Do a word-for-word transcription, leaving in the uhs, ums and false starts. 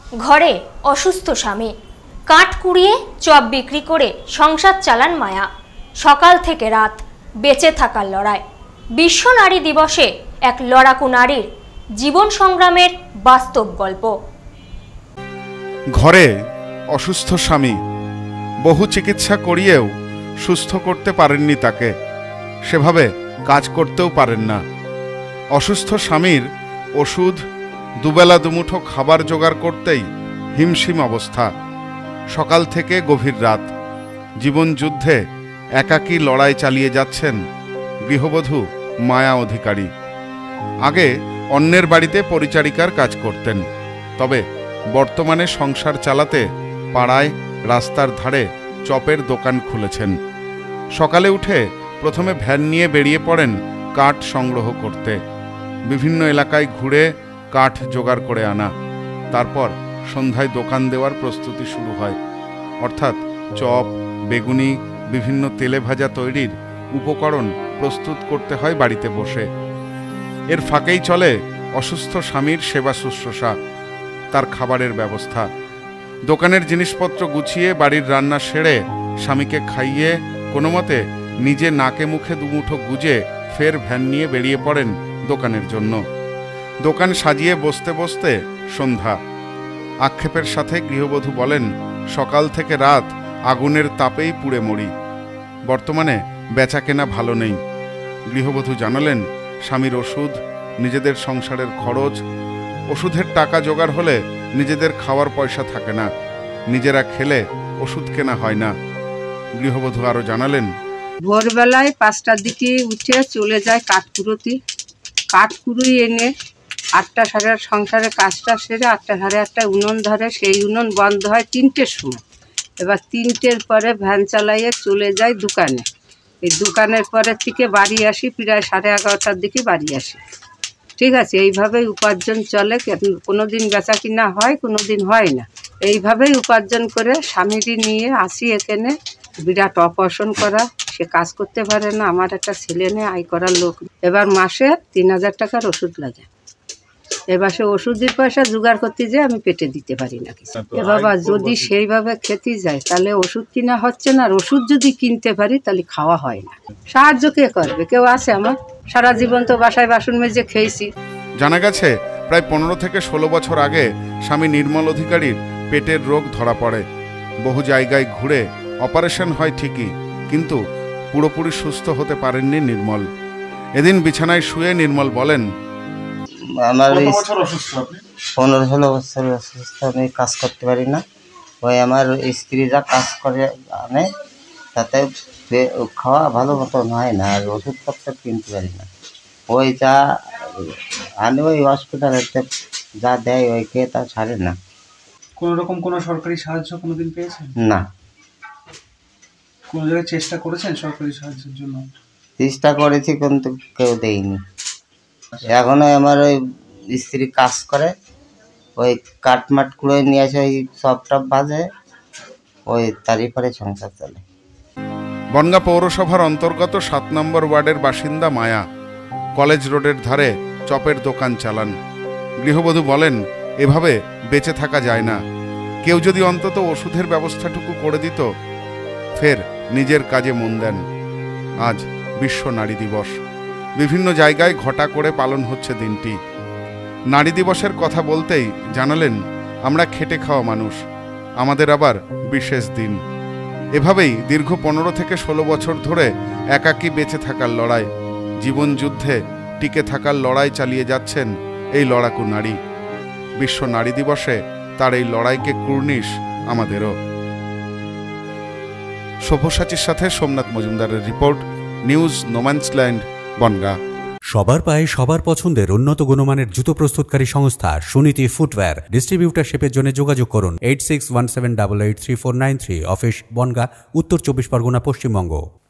ঘরে অসুস্থ স্বামী, কাঠ কুড়িয়ে চপ বিক্রি করে সংসার চালান মায়া। সকাল থেকে রাত বেঁচে থাকার লড়াই। বিশ্ব নারী দিবসে এক লড়াকু নারীর জীবন সংগ্রামের বাস্তব গল্প। ঘরে অসুস্থ স্বামী, বহু চিকিৎসা করিয়েও সুস্থ করতে পারেননি তাকে, সেভাবে কাজ করতেও পারেন না। অসুস্থ স্বামীর ওষুধ, দুবেলা দুমুঠো খাবার জোগাড় করতেই হিমশিম অবস্থা। সকাল থেকে গভীর রাত জীবন যুদ্ধে একাকী লড়াই চালিয়ে যাচ্ছেন গৃহবধূ মায়া অধিকারী। আগে অন্যের বাড়িতে পরিচারিকার কাজ করতেন, তবে বর্তমানে সংসার চালাতে পাড়ায় রাস্তার ধারে চপের দোকান খুলেছেন। সকালে উঠে প্রথমে ভ্যান নিয়ে বেরিয়ে পড়েন কাঠ সংগ্রহ করতে। বিভিন্ন এলাকায় ঘুরে কাঠ জোগাড় করে আনা, তারপর সন্ধ্যায় দোকান দেওয়ার প্রস্তুতি শুরু হয়। অর্থাৎ চপ, বেগুনি, বিভিন্ন তেলে ভাজা তৈরির উপকরণ প্রস্তুত করতে হয় বাড়িতে বসে। এর ফাঁকেই চলে অসুস্থ স্বামীর সেবা শুশ্রূষা, তার খাবারের ব্যবস্থা। দোকানের জিনিসপত্র গুছিয়ে বাড়ির রান্না সেরে স্বামীকে খাইয়ে কোনো মতে নিজে নাকে মুখে দুমুঠো গুজে ফের ভ্যান নিয়ে বেরিয়ে পড়েন দোকানের জন্য। দোকান সাজিয়ে বসতে বসতে সন্ধ্যা। আক্ষেপের সাথে গৃহবধূ বলেন, সকাল থেকে রাত আগুনের তাপেই পুড়ে মরি। বর্তমানে বেচা কেনা ভালো নেই। গৃহবধূ জানালেন, স্বামীর ওষুধ, নিজেদের সংসারের খরচ, ওষুধের টাকা জোগাড় হলে নিজেদের খাওয়ার পয়সা থাকে না, নিজেরা খেলে ওষুধ কেনা হয় না। গৃহবধূ আরও জানালেন, ভোরবেলায় পাঁচটার দিকে উঠে চলে যায় কাঠ কুড়োতে। কাঠ কুড়ি এনে আটটা সাড়ে আট সংসারের কাজটা সেরে আটটা সাড়ে আটটায় উনুন ধরে, সেই উনুন বন্ধ হয় তিনটের সময়। এবার তিনটের পরে ভ্যান চালাইয়ে চলে যায় দোকানে। এই দোকানের পরের থেকে বাড়ি আসি প্রায় সাড়ে এগারোটার দিকে বাড়ি আসি। ঠিক আছে, এইভাবেই উপার্জন চলে। কোনো দিন বেচা কিনা হয়, কোনো দিন হয় না। এইভাবেই উপার্জন করে স্বামীকে নিয়ে আসি এখানে। বিরাট অপারেশন করা, সে কাজ করতে পারে না। আমার একটা ছেলে নিয়ে আয় করার লোক। এবার মাসে তিন হাজার টাকার ওষুধ লাগে। এবার সে ওষুধের পয়সা জোগাড় করতে যায়, আমি পেটে দিতে পারি না কিছু। এ বাবা, যদি সেইভাবে খেতে যায় তাহলে ওষুধ কিনা হচ্ছে না, আর ওষুধ যদি কিনতে পারি তাহলে খাওয়া হয় না। সাহায্য কে করবে? কেউ আছে আমার? সারা জীবন তো বাসায় বাসন মেজে খেয়েছি। জানা গেছে প্রায় পনেরো থেকে ষোলো বছর আগে স্বামী নির্মল অধিকারীর পেটের রোগ ধরা পড়ে। বহু জায়গায় ঘুরে অপারেশন হয় ঠিকই, কিন্তু পুরোপুরি সুস্থ হতে পারেননি নির্মল। এদিন বিছানায় শুয়ে নির্মল বলেন, আমার পনেরো ষোলো বছর অসুস্থ, আমি কাজ করতে পারি না। ওই আমার স্ত্রী যা কাজ করে আনে, তাতে খাওয়া ভালো মতন হয় না, আর ওষুধপত্র কিনতে পারি না। ওই যা আনে ওই হসপিটালেতে যা দেয় ওই খেয়ে তা ছাড়ে না। কোনো রকম কোনো সরকারি সাহায্য কোনোদিন পেয়েছেন? না। কোনো জায়গায় চেষ্টা করেছেন সরকারি সাহায্যের জন্য? চেষ্টা করেছি, কিন্তু কেউ দেয়নি। এখনো আমার ওই স্ত্রী কাজ করে, ওই কাঠমাট কুড়ে নিয়ে আসে, ওই সব টপ বাজে, ওই তারই পরে সংসার চলে। বনগাঁ পৌরসভার অন্তর্গত সাত নম্বর ওয়ার্ডের বাসিন্দা মায়া কলেজ রোডের ধারে চপের দোকান চালান। গৃহবধূ বলেন, এভাবে বেঁচে থাকা যায় না। কেউ যদি অন্তত ওষুধের ব্যবস্থাটুকু করে দিত। ফের নিজের কাজে মন দেন। আজ বিশ্ব নারী দিবস। বিভিন্ন জায়গায় ঘটা করে পালন হচ্ছে দিনটি। নারী দিবসের কথা বলতেই জানালেন, আমরা খেটে খাওয়া মানুষ, আমাদের আবার বিশেষ দিন। এভাবেই দীর্ঘ পনেরো থেকে ষোলো বছর ধরে একাকী বেঁচে থাকার লড়াই, জীবন যুদ্ধে টিকে থাকার লড়াই চালিয়ে যাচ্ছেন এই লড়াকু নারী। বিশ্ব নারী দিবসে তার এই লড়াইকে কুর্নিশ আমাদেরও। সব্যসাচীর সাথে সোমনাথ মজুমদারের রিপোর্ট, নিউজ নোম্যান্সল্যান্ড, বনগাঁ। সবার পায়ে সবার পছন্দের উন্নত গুণমানের জুতো প্রস্তুতকারী সংস্থা সুনীতি ফুটওয়্যার। ডিস্ট্রিবিউটারশিপের জন্য যোগাযোগ করুন eight six one seven double eight three four nine three. Office Bongaon, উত্তর চব্বিশ পরগনা, পশ্চিমবঙ্গ।